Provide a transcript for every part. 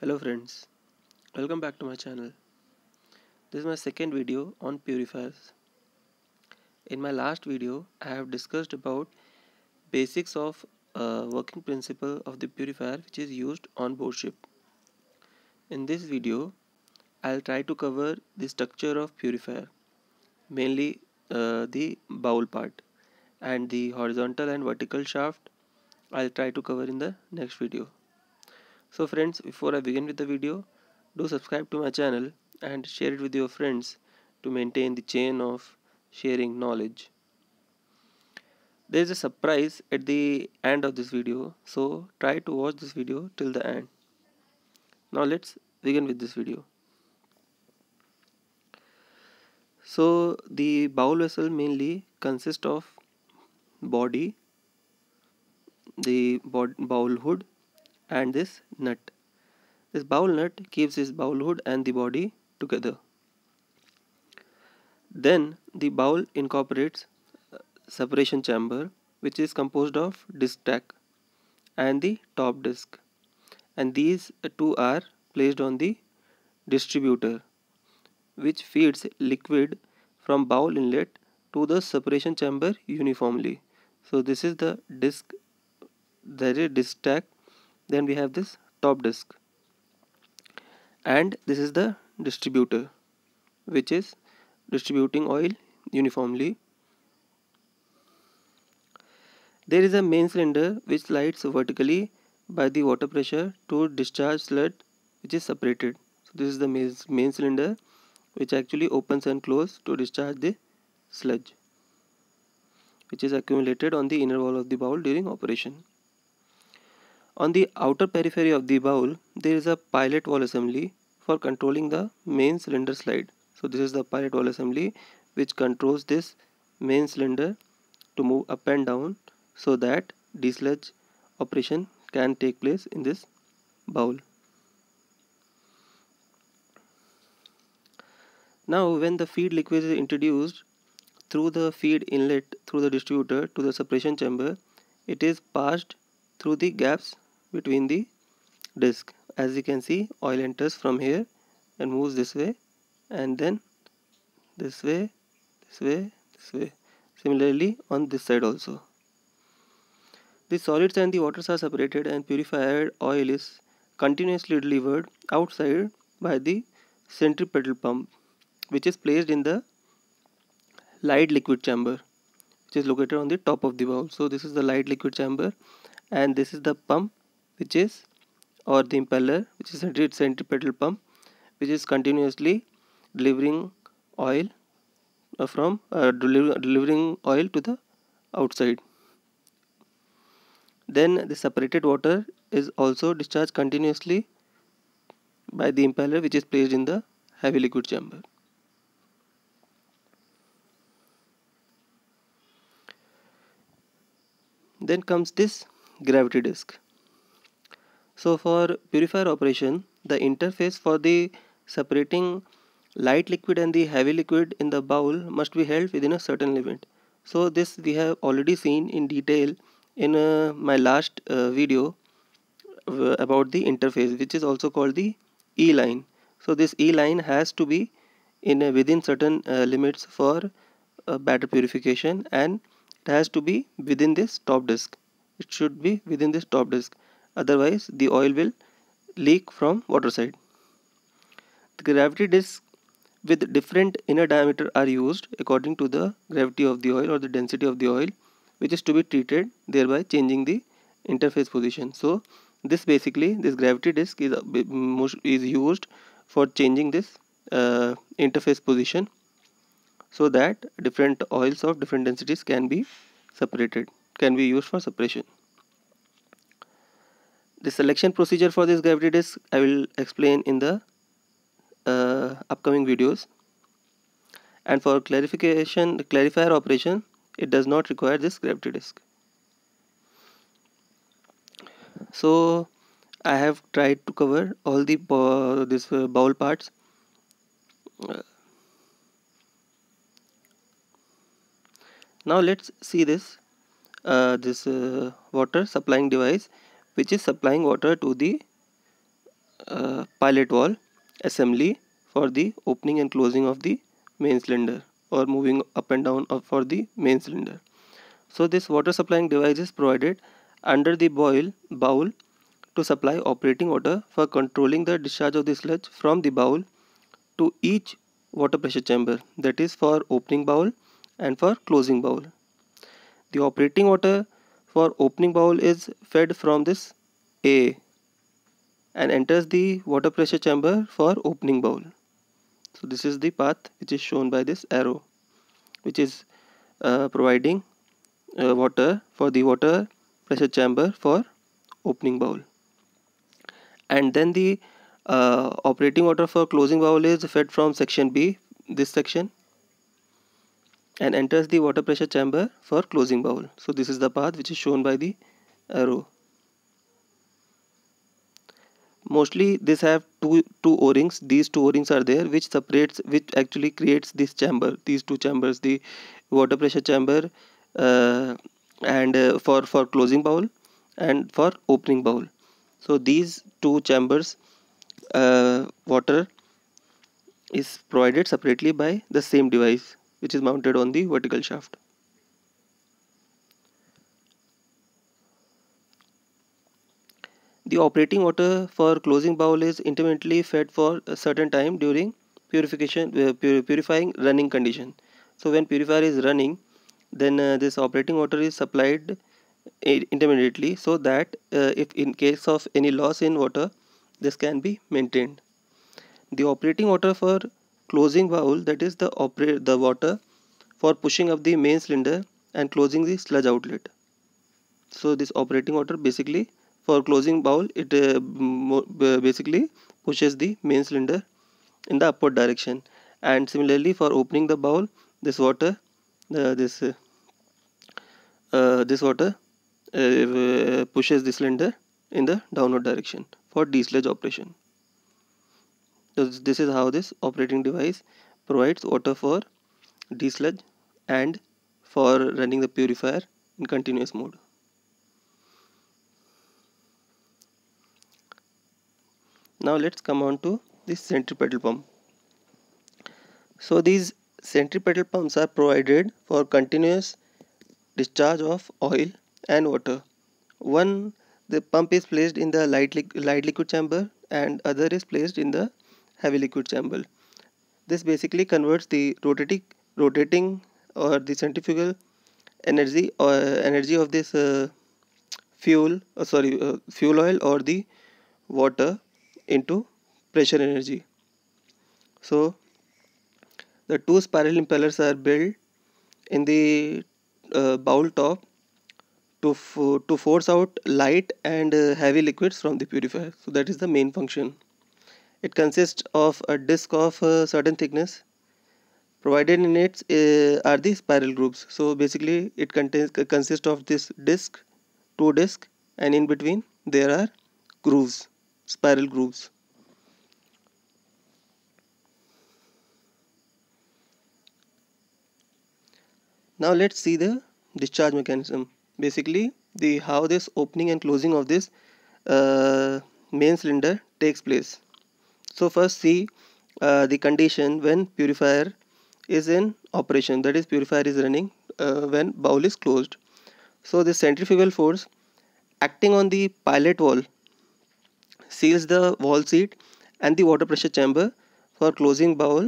Hello friends, welcome back to my channel. This is my second video on purifiers. In my last video, I have discussed about basics of working principle of the purifier which is used on board ship. In this video, I'll try to cover the structure of purifier, mainly the bowl part, and the horizontal and vertical shaft I'll try to cover in the next video. So friends, before I begin with the video, do subscribe to my channel and share it with your friends to maintain the chain of sharing knowledge. There is a surprise at the end of this video, so try to watch this video till the end. Now let's begin with this video. So the bowl vessel mainly consists of body, the bowl hood and this nut. This bowl nut keeps this bowl hood and the body together. Then the bowl incorporates separation chamber, which is composed of disc stack and the top disc, and these two are placed on the distributor, which feeds liquid from bowl inlet to the separation chamber uniformly. So this is the disc, there is disc stack, then we have this top disc, and this is the distributor, which is distributing oil uniformly. There is a main cylinder which slides vertically by the water pressure to discharge sludge, which is separated. So this is the main cylinder which actually opens and closes to discharge the sludge which is accumulated on the inner wall of the bowl during operation. On the outer periphery of the bowl, there is a pilot wall assembly for controlling the main cylinder slide. So this is the pilot wall assembly which controls this main cylinder to move up and down so that desludge operation can take place in this bowl. Now when the feed liquid is introduced through the feed inlet through the distributor to the separation chamber, it is passed through the gaps between the disc. As you can see, oil enters from here and moves this way, and then this way, this way, this way. Similarly on this side also. The solids and the waters are separated and purified oil is continuously delivered outside by the centripetal pump, which is placed in the light liquid chamber, which is located on the top of the bowl. So this is the light liquid chamber, and this is the pump, which is, or the impeller, which is a centripetal pump, which is continuously delivering oil delivering oil to the outside. Then the separated water is also discharged continuously by the impeller, which is placed in the heavy liquid chamber. Then comes this gravity disc. So for purifier operation, the interface for the separating light liquid and the heavy liquid in the bowl must be held within a certain limit. So this we have already seen in detail in my last video about the interface, which is also called the E line. So this E line has to be in within certain limits for better purification, and it has to be within this top disc. It should be within this top disc, otherwise the oil will leak from water side. The gravity disc with different inner diameter are used according to the gravity of the oil or the density of the oil, which is to be treated, thereby changing the interface position. So this gravity disc is used for changing this interface position, so that different oils of different densities can be separated, can be used for separation. The selection procedure for this gravity disc I will explain in the upcoming videos. And for clarifier operation, it does not require this gravity disc. So I have tried to cover all the bowl parts. Now let's see this water supplying device, which is supplying water to the pilot wall assembly for the opening and closing of the main cylinder, or moving up and down for the main cylinder. So this water supplying device is provided under the bowl to supply operating water for controlling the discharge of the sludge from the bowl to each water pressure chamber, that is for opening bowl and for closing bowl. The operating water for opening bowl is fed from this A and enters the water pressure chamber for opening bowl. So this is the path which is shown by this arrow, which is providing water for the water pressure chamber for opening bowl. And then the operating water for closing bowl is fed from section B, this section, and enters the water pressure chamber for closing bowl. So this is the path which is shown by the arrow. Mostly this have two o-rings. These two o-rings are there which actually creates this chamber, these two chambers, the water pressure chamber and for closing bowl and for opening bowl. So these two chambers, water is provided separately by the same device which is mounted on the vertical shaft. The operating water for closing bowl is intermittently fed for a certain time during purifying running condition. So when purifier is running, then this operating water is supplied intermittently, so that if in case of any loss in water, this can be maintained. The operating water for closing bowl, that is the water for pushing up the main cylinder and closing the sludge outlet. So this operating water basically for closing bowl, it basically pushes the main cylinder in the upward direction, and similarly for opening the bowl, this water this water pushes the cylinder in the downward direction for desludge operation. So this is how this operating device provides water for desludge and for running the purifier in continuous mode. Now let's come on to the centripetal pump. So these centripetal pumps are provided for continuous discharge of oil and water. One, the pump is placed in the light liquid chamber and other is placed in the heavy liquid chamber. This basically converts the rotating or the centrifugal energy of this fuel oil or the water into pressure energy. So the two spiral impellers are built in the bowl top to force out light and heavy liquids from the purifier. So that is the main function. It consists of a disc of a certain thickness. Provided in it are the spiral grooves. So basically it consists of this disc, two discs, and in between there are grooves, spiral grooves. Now let's see the discharge mechanism. Basically how this opening and closing of this main cylinder takes place. So first see the condition when purifier is in operation, that is purifier is running when bowl is closed. So the centrifugal force acting on the pilot wall seals the wall seat and the water pressure chamber for closing bowl.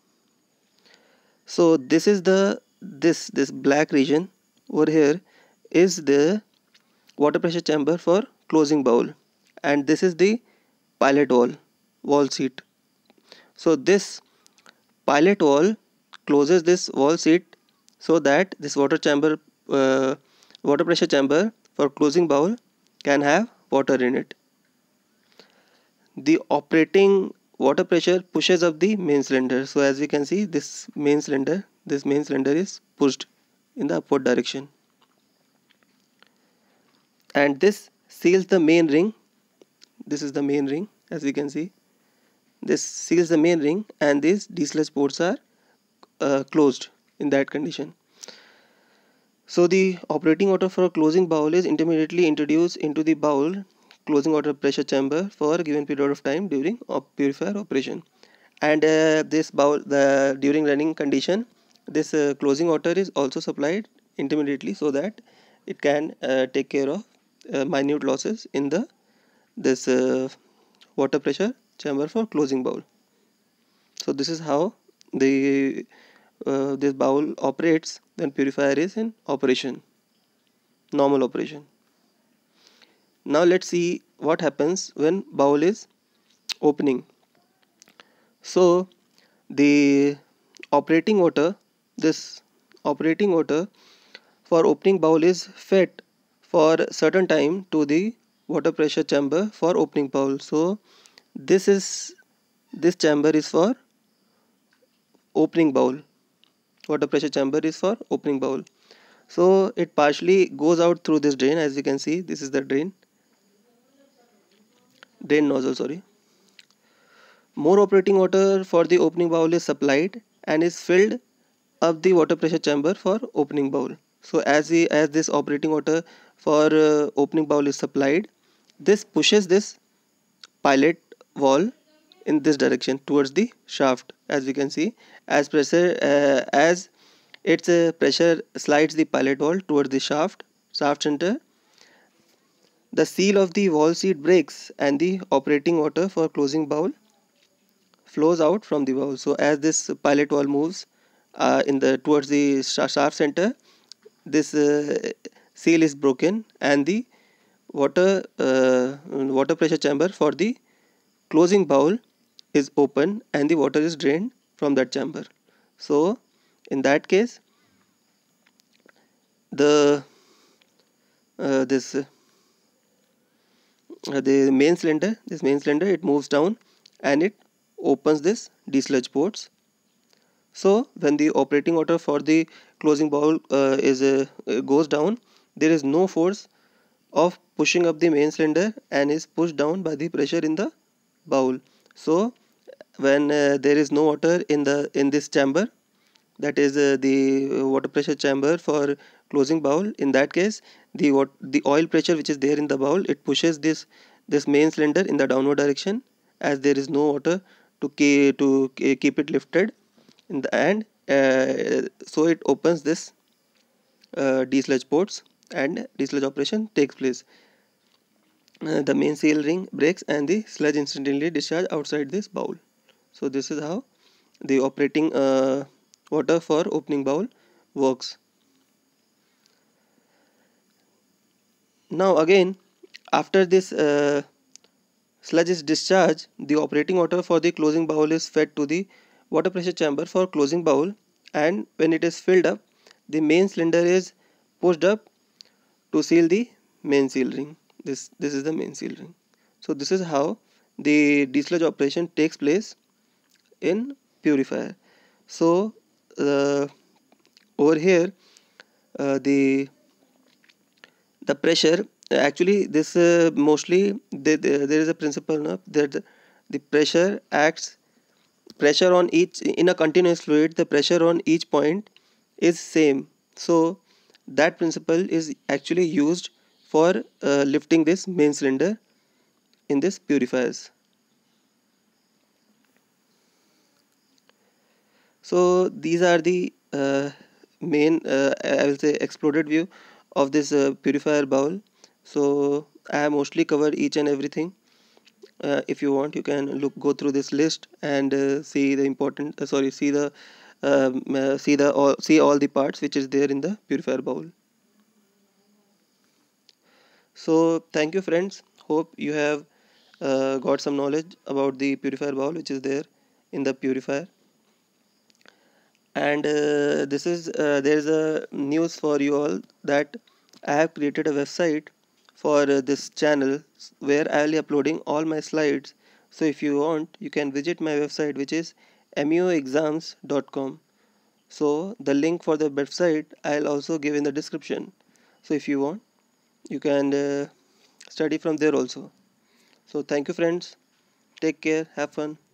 So this is this black region over here is the water pressure chamber for closing bowl, and this is the pilot wall seat. So this pilot wall closes this wall seat so that this water pressure chamber for closing bowl can have water in it. The operating water pressure pushes up the main cylinder. So as we can see, this main cylinder is pushed in the upward direction, and this seals the main ring. This is the main ring, as we can see. This seals the main ring, and these desludge ports are closed in that condition. So the operating water for closing bowl is intermittently introduced into the bowl closing water pressure chamber for a given period of time during purifier operation. And this bowl, during running condition, this closing water is also supplied intermittently so that it can take care of minute losses in this water pressure chamber for closing bowl. So this is how the this bowl operates when purifier is in operation, normal operation. Now let's see what happens when bowl is opening. So the operating water, this operating water for opening bowl is fed for certain time to the water pressure chamber for opening bowl. So this chamber is for opening bowl. Water pressure chamber is for opening bowl. So it partially goes out through this drain. As you can see, this is the drain nozzle, sorry. More operating water for the opening bowl is supplied and is filled up the water pressure chamber for opening bowl. So as this operating water for opening bowl is supplied, this pushes this pilot wall in this direction towards the shaft. As we can see, as its pressure slides the pilot wall towards the shaft center, the seal of the wall seat breaks and the operating water for closing bowl flows out from the bowl. So as this pilot wall moves in the towards the shaft center, this seal is broken and the water pressure chamber for the closing bowl is open and the water is drained from that chamber. So in that case, the this the main cylinder, it moves down and it opens this desludge ports. So when the operating water for the closing bowl goes down, there is no force of pushing up the main cylinder and is pushed down by the pressure in the bowl. So when there is no water in this chamber, that is the water pressure chamber for closing bowl, in that case the oil pressure which is there in the bowl, it pushes this main cylinder in the downward direction, as there is no water to keep it lifted in the end. So it opens this desludge ports and desludge operation takes place. The main seal ring breaks and the sludge instantly discharge outside this bowl. So this is how the operating water for opening bowl works. Now again, after this sludge is discharged, the operating water for the closing bowl is fed to the water pressure chamber for closing bowl, and when it is filled up, the main cylinder is pushed up to seal the main seal ring. This is the main seal ring. So this is how the desludge operation takes place in purifier. So over here the pressure, actually this mostly there is a principle that the pressure on each, in a continuous fluid, the pressure on each point is same. So that principle is actually used for lifting this main cylinder in this purifiers. So these are the main I will say exploded view of this purifier bowl. So I have mostly covered each and everything. If you want, you can go through this list and see the important see all the parts which is there in the purifier bowl. So thank you friends, hope you have got some knowledge about the purifier bowl which is there in the purifier. And this is there is a news for you all that I have created a website for this channel where I will be uploading all my slides. So if you want, you can visit my website, which is muexams.com. So the link for the website I'll also give in the description. So if you want, you can study from there also. So thank you friends, take care, have fun.